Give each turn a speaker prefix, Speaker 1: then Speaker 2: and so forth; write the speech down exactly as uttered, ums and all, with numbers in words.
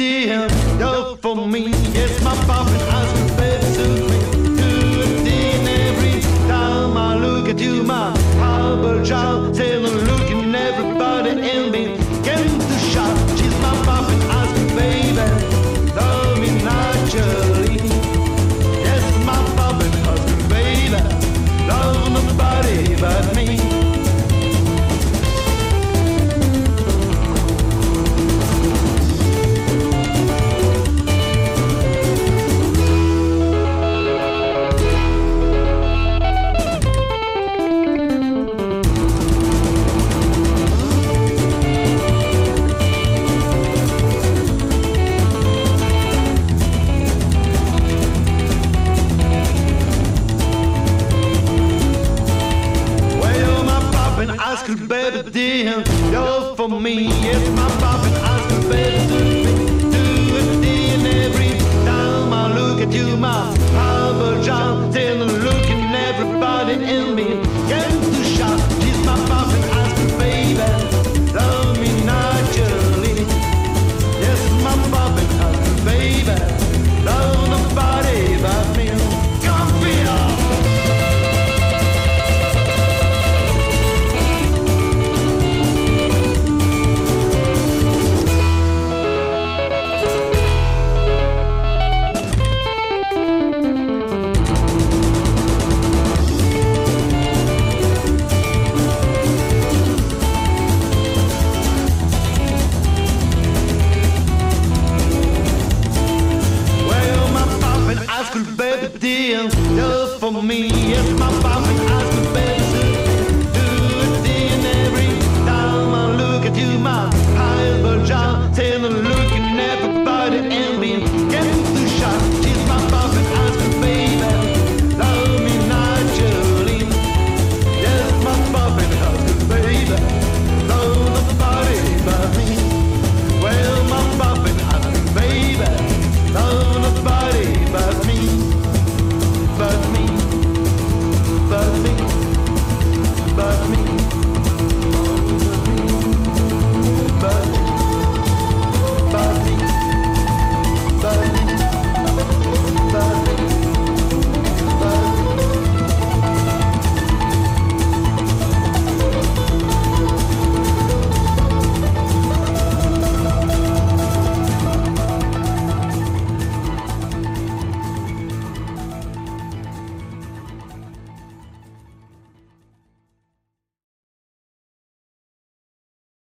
Speaker 1: dear, you're for me. Yes, my Boppin, I could baby suit me. Do a thing every time I look at you, my harbor child. Still looking everybody in me. Get to shot, she's my Boppin, I could baby. Love me naturally. Yes, my Boppin, I could baby. Love nobody but me. Ice cream baby dear, you're for me. Yes, my Boppin, ice cream baby suit me. Do it day and every time I look at you, my harbor John.